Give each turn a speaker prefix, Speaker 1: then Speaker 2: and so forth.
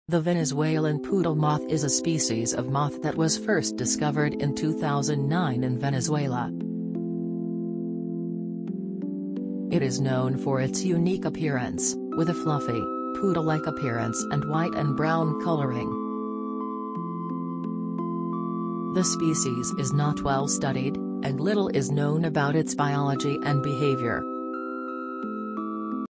Speaker 1: The Venezuelan poodle moth is a species of moth that was first discovered in 2009 in Venezuela. It is known for its unique appearance, with a fluffy, poodle-like appearance and white and brown coloring. The species is not well studied, and little is known about its biology and behavior.